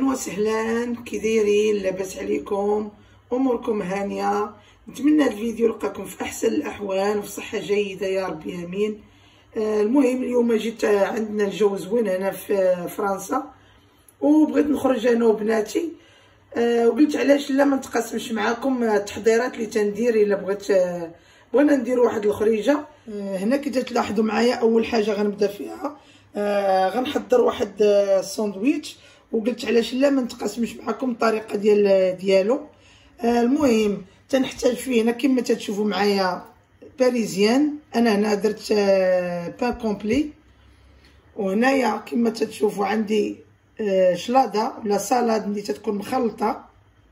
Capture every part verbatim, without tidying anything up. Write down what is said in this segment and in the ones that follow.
وسهلا، كي دايرين؟ لاباس عليكم؟ اموركم هانيه؟ نتمنى هذا الفيديو يلقاكم في احسن الاحوال وفي صحه جيده يا رب امين. آه المهم اليوم جيت عندنا الجو زوين هنا في فرنسا، وبغيت نخرج انا وبناتي. آه وقلت علاش لا ما نتقاسمش معاكم التحضيرات اللي تندير الا بغيت. آه بغينا ندير واحد الخريجه. آه هنا كي تلاحظوا معايا اول حاجه غنبدا فيها، آه غنحضر واحد الساندويتش، وقلت علاش لا ما نتقاسمش معكم الطريقه ديال ديالو. آه المهم تنحتاج فيه هنا كما تتشوفوا معايا باريزيان. انا هنا درت آه بان كومبلي، وهنايا كما تتشوفوا عندي آه شلاضه ولا سالاد اللي تتكون مخلطه.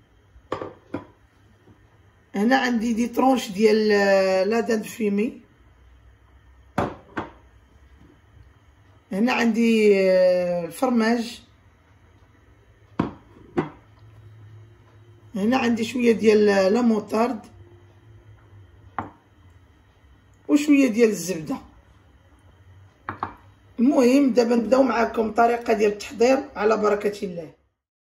هنا عندي دي طرونش ديال آه لا داند فيمي. هنا عندي آه الفرماج. هنا عندي شويه ديال لا موطارد وشويه ديال الزبده. المهم دابا نبداو معكم الطريقه ديال التحضير على بركه الله.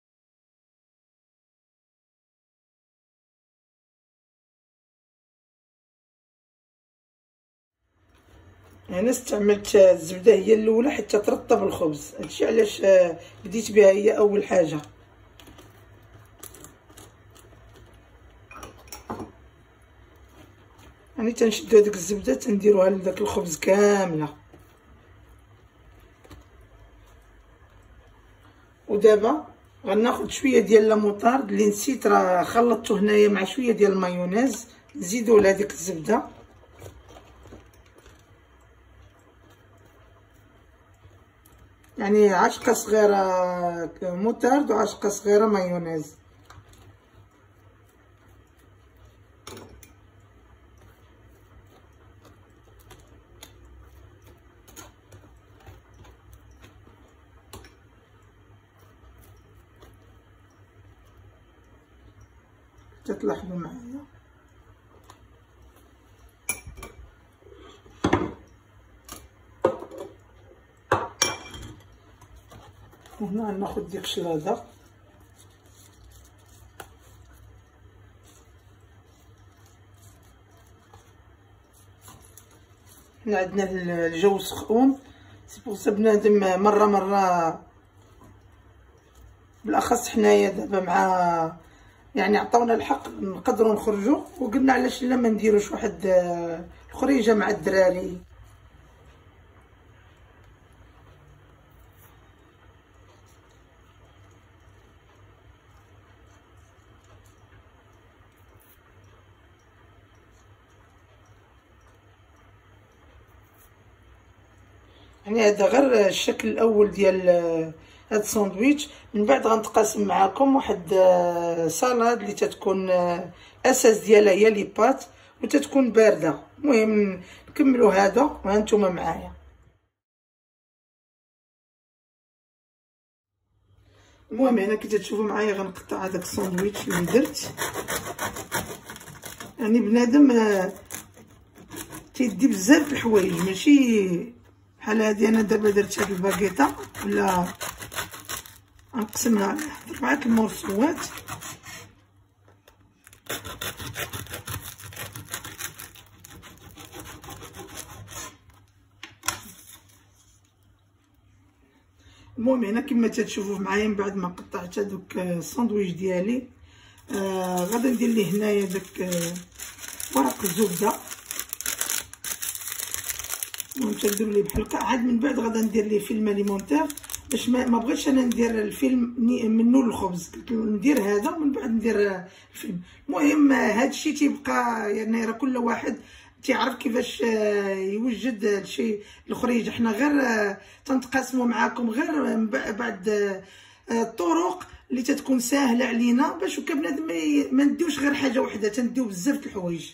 هنا استعملت الزبده هي الاولى حتى ترطب الخبز، هادشي علاش بديت بها هي اول حاجه. يعني تنشدو هذيك الزبده تنديروها لذاك الخبز كامله. ودابا غناخذ شويه ديال لا موطارد اللي نسيت راه خلطته هنايا مع شويه ديال المايونيز، نزيدو لهذيك الزبده. يعني عشقه صغيره موطارد وعشقه صغيره مايونيز. تلاحظوا معايا وهنا ناخذ ديك الشلاضه. هنا عندنا الجو سخون، سي بوغ بنادم مره مره بالاخص حنايا دابا مع يعني عطاونا الحق نقدروا نخرجوا، وقلنا علاش لا ما نديروش واحد الخريجه مع الدراري. يعني هذا غير الشكل الاول ديال هاد الساندويتش. من بعد غنتقاسم معكم واحد سالاد اللي تتكون الاساس ديالها هي لي بات وتتكون بارده. المهم نكملوا هذا وهانتوما معايا. المهم هنا كي تشوفوا معايا غنقطع هذاك الساندويتش اللي درت. يعني بنادم تيدي بزاف الحوايج، ماشي بحال هادي. انا دابا درت هاد الباكيطه ولا غنقسمها على ربعه المرسوات. المهم هنا كما تتشوفوا معايا من بعد ما قطعت هذوك الساندويتش ديالي، آه غادي ندير ليه هنايا داك آه ورق الزبده. المهم تنديروا ليه بحال هكا. عاد من بعد غادا ندير ليه فيلم اليمونتير باش ما, ما بغيتش انا ندير الفيلم منو للخبز، قلت ندير هذا ومن بعد ندير الفيلم. المهم هادشي تيبقى يعني راه كل واحد تيعرف كيفاش يوجد الشيء الخريج. حنا غير تنتقاسموا معاكم غير بعد الطرق اللي تتكون ساهله علينا باش هكا بنادم ما نديوش غير حاجه وحده، تنديو بزاف د الحوايج.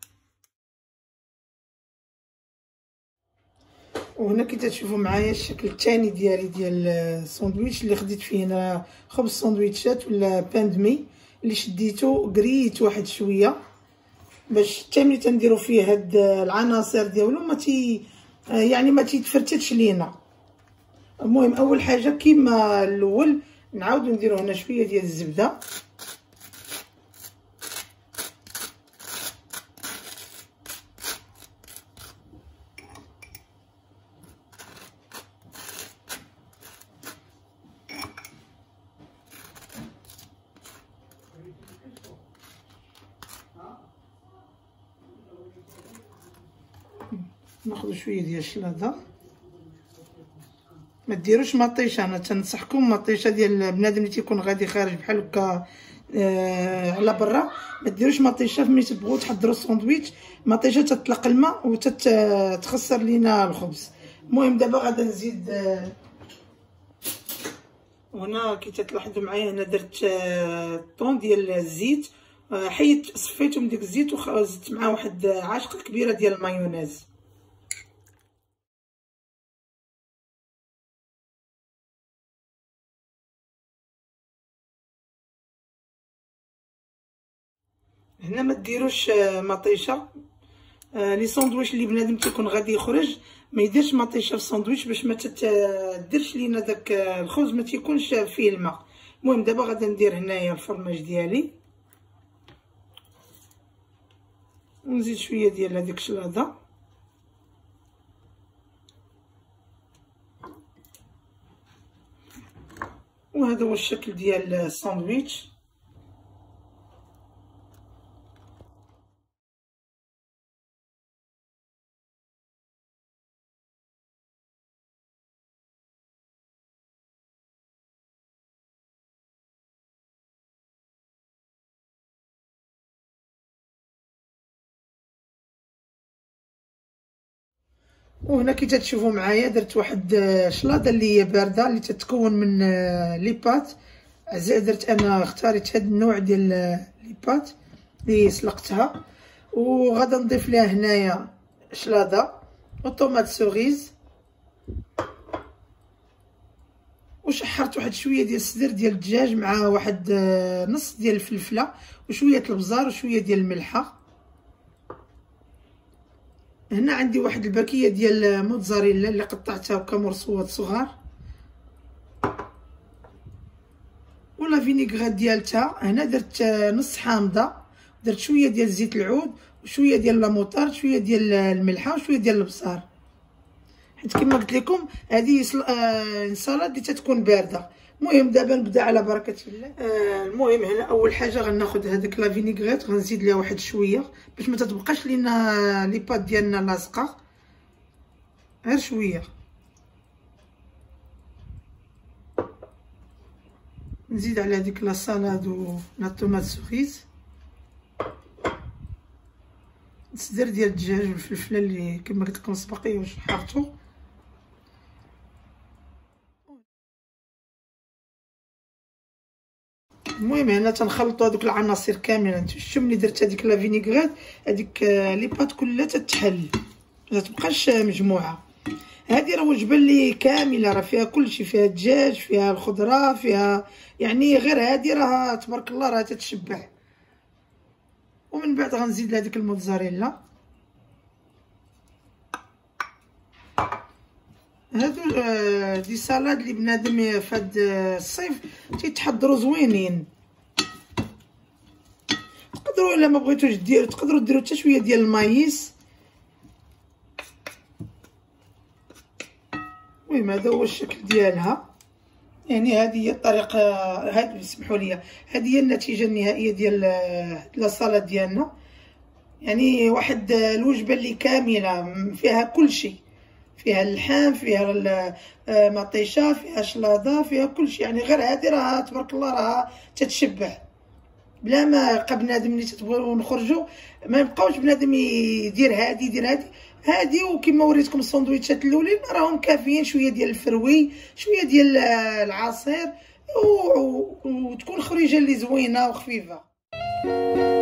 وهنا كي تشوفوا معايا الشكل الثاني ديالي ديال الساندويتش اللي خديت فيه هنا خبز ساندويتشات ولا بان دمي اللي شديته قريت واحد شويه باش حتى ملي تنديروا فيه هاد العناصر ديالو ما تي يعني ما تيتفرتتش لينا. المهم اول حاجه كيما الاول نعاودو نديرو هنا شويه ديال الزبده، ناخذ شويه ديال الشلاضه. ما ديروش مطيشه، انا تنصحكم مطيشه ديال بنادم اللي تيكون غادي خارج بحال هكا آه على برا، ما ديروش مطيشه ملي تبغوا تحضروا الساندويتش. مطيشه تطلق الماء وتتخسر لينا الخبز. المهم دابا غادا نزيد آه هنا كي تلاحظوا معايا هنا درت آه طون ديال الزيت، آه حيت صفيته من ديك الزيت وزدت معاه واحد عاشقه كبيره ديال المايونيز. هنا ما ديروش مطيشه. آه لي ساندويتش اللي بنادم تيكون غادي يخرج ما يديرش مطيشه في الساندويتش باش ما تديرش لينا داك الخبز ما تيكونش فيه الماء. المهم دابا غادي ندير هنايا الفرماج ديالي ونزيد شويه ديال هذيك الشلاضه، وهذا هو الشكل ديال الساندويتش. وهنا كي تتشوفوا معايا درت واحد شلاضه اللي هي بارده اللي تتكون من لي بات. درت انا اختاريت هذا النوع ديال لي بات اللي سلقتها، وغادا نضيف ليها هنايا شلاضه وطوماط سوريز، وشحرت واحد شويه ديال الصدر ديال الدجاج مع واحد نص ديال الفلفله وشويه البزار وشويه ديال الملحه. هنا عندي واحد الباكيه ديال الموتزاريلا اللي قطعتها هكا مرصوات صغار، ولا فينيغريت ديالتها. هنا درت نص حامضه، درت شويه ديال زيت العود وشويه ديال لاموطارد، شويه ديال الملحه وشويه ديال البصار، حيت كما قلت لكم هذه السلطه اللي تتكون بارده. المهم دابا نبدا على بركه الله. آه المهم هنا اول حاجه غناخذ هذيك لا فينيغريت غنزيد ليها واحد شويه باش ما تتبقاش لينا لي بات ديالنا لاصقه، غير شويه. نزيد على هذيك لا سالاد ولا طوماط سوريز، الصدر ديال الدجاج والفلفله اللي كما قلت لكم سبقيه وشحرتو. المهم هنا تنخلطوا هذوك العناصر كامله. انتم شفتوا ملي درت هذيك لا فينيغريت هذيك لي بات كلها تتحل ما تبقاش مجموعه. هذه راه وجبه اللي كامله، راه فيها كلشي، فيها الدجاج فيها الخضره فيها يعني غير هذه راه تبارك الله راه تتشبع. ومن بعد غنزيد هذيك الموتزاريلا. هادو دي سالاد اللي بنادم في هاد الصيف تيتحضروا زوينين. تقدروا الا ما بغيتوش ديروا تقدروا ديروا حتى شويه ديال المايس. المهم هذا هو الشكل ديالها، يعني هذه هي الطريقه. هاد سمحوا لي هذه هي النتيجه النهائيه ديال لا سالاد ديالنا. يعني واحد الوجبه اللي كامله فيها كلشي، فيها اللحم فيها المطيشه فيها شلاضه فيها كلشي، يعني غير هذه راه تبارك الله راه تتشبع بلا ما يبقى بنادم اللي تتبغيو نخرجوا ما يبقاوش بنادم يدير هادي يدير هادي هادي. وكما وريتكم الساندويتشات الاولين راهم كافيين، شويه ديال الفروي شويه ديال العصير وتكون خريجه اللي زوينه وخفيفه.